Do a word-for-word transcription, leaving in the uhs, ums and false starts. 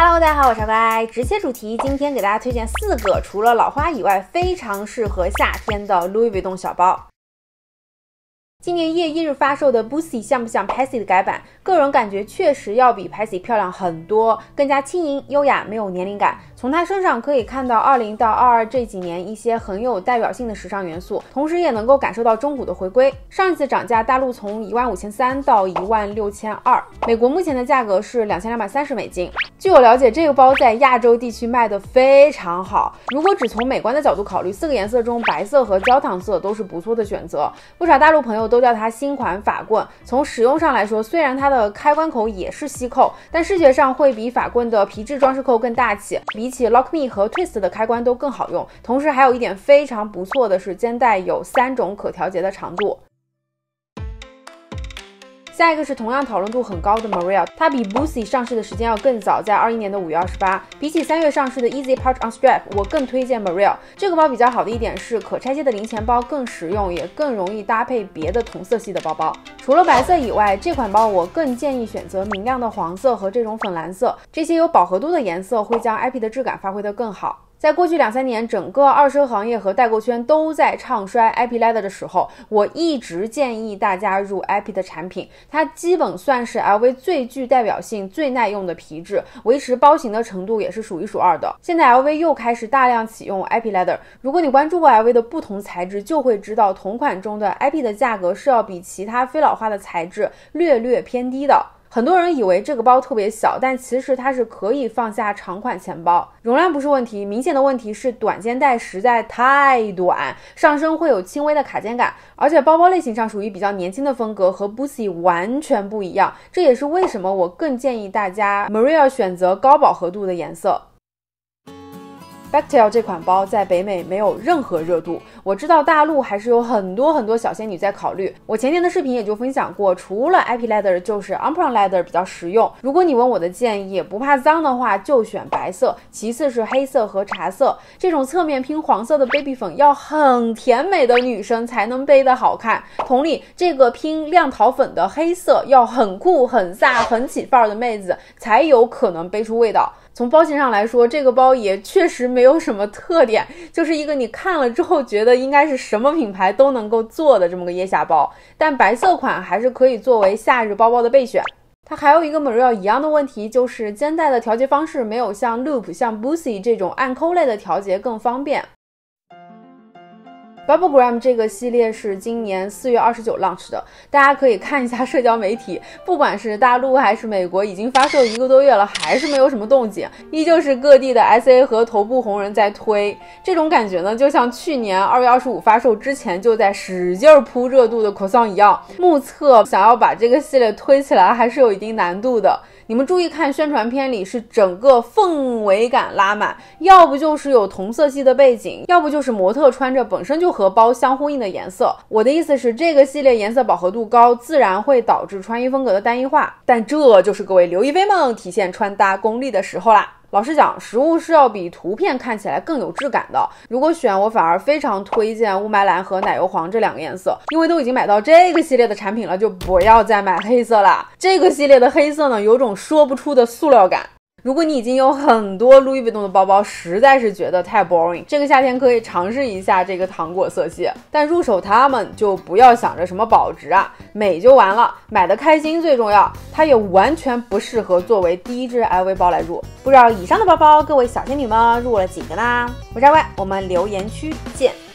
Hello， 大家好，我是小乖。直切主题，今天给大家推荐四个除了老花以外非常适合夏天的 Louis Vuitton 小包。今年一月一日发售的 Boosie 像不像 Patsy 的改版？个人感觉确实要比 Patsy 漂亮很多，更加轻盈优雅，没有年龄感。从她身上可以看到二零到二二这几年一些很有代表性的时尚元素，同时也能够感受到中古的回归。上一次涨价，大陆从一万五千三到一万六千二，美国目前的价格是两千两百三十美金。据我了解，这个包在亚洲地区卖得非常好。如果只从美观的角度考虑，四个颜色中白色和焦糖色都是不错的选择。不少大陆朋友都叫它新款法棍。从使用上来说，虽然它的开关口也是吸扣，但视觉上会比法棍的皮质装饰扣更大气，比起 Lock Me 和 Twist 的开关都更好用。同时还有一点非常不错的是，肩带有三种可调节的长度。下一个是同样讨论度很高的 Maria， 它比 Boosie 上市的时间要更早，在二一年的五月二十八。比起三月上市的 Easy Pouch on Strap， 我更推荐 Maria。这个包比较好的一点是可拆卸的零钱包更实用，也更容易搭配别的同色系的包包。除了白色以外，这款包我更建议选择明亮的黄色和这种粉蓝色，这些有饱和度的颜色会将 I P 的质感发挥得更好。在过去两三年，整个二奢行业和代购圈都在唱衰 I P Leather 的时候，我一直建议大家入 I P 的产品。它基本算是 L V 最具代表性、最耐用的皮质，维持包型的程度也是数一数二的。现在 L V 又开始大量启用 I P Leather， 如果你关注过 L V 的不同材质，就会知道同款中的 I P 的价格是要比其他非老化的材质略略偏低的。很多人以为这个包特别小，但其实它是可以放下长款钱包，容量不是问题，明显的问题是短肩带实在太短，上身会有轻微的卡肩感，而且包包类型上属于比较年轻的风格，和 Boosie 完全不一样。这也是为什么我更建议大家 Maria 选择高饱和度的颜色。Backtail 这款包在北美没有任何热度，我知道大陆还是有很多很多小仙女在考虑。我前年的视频也就分享过，除了 I P Leather 就是 Empire Leather 比较实用。如果你问我的建议，不怕脏的话就选白色，其次是黑色和茶色。这种侧面拼黄色的 baby 粉要很甜美的女生才能背得好看。同理，这个拼亮桃粉的黑色要很酷很飒很起范儿的妹子才有可能背出味道。从包型上来说，这个包也确实没有什么特点，就是一个你看了之后觉得应该是什么品牌都能够做的这么个腋下包，但白色款还是可以作为夏日包包的备选。它还有一个 Maria 一样的问题，就是肩带的调节方式没有像 Loop 像 Boosie 这种按扣类的调节更方便。Bubblegram 这个系列是今年四月二十九 launch 的，大家可以看一下社交媒体，不管是大陆还是美国，已经发售一个多月了，还是没有什么动静，依旧是各地的 S A 和头部红人在推。这种感觉呢，就像去年二月二十五发售之前就在使劲铺热度的 Croissant 一样，目测想要把这个系列推起来还是有一定难度的。你们注意看宣传片里是整个氛围感拉满，要不就是有同色系的背景，要不就是模特穿着本身就和包相呼应的颜色。我的意思是，这个系列颜色饱和度高，自然会导致穿衣风格的单一化，但这就是各位刘亦菲们体现穿搭功力的时候啦。老实讲，实物是要比图片看起来更有质感的。如果选，我反而非常推荐雾霾蓝和奶油黄这两个颜色，因为都已经买到这个系列的产品了，就不要再买黑色啦。这个系列的黑色呢，有种说不出的塑料感。如果你已经有很多 Louis Vuitton 的包包，实在是觉得太 boring， 这个夏天可以尝试一下这个糖果色系，但入手它们就不要想着什么保值啊，美就完了，买的开心最重要。它也完全不适合作为第一支 L V 包来入。不知道以上的包包各位小仙女们入了几个呢？我是阿乖，我们留言区见。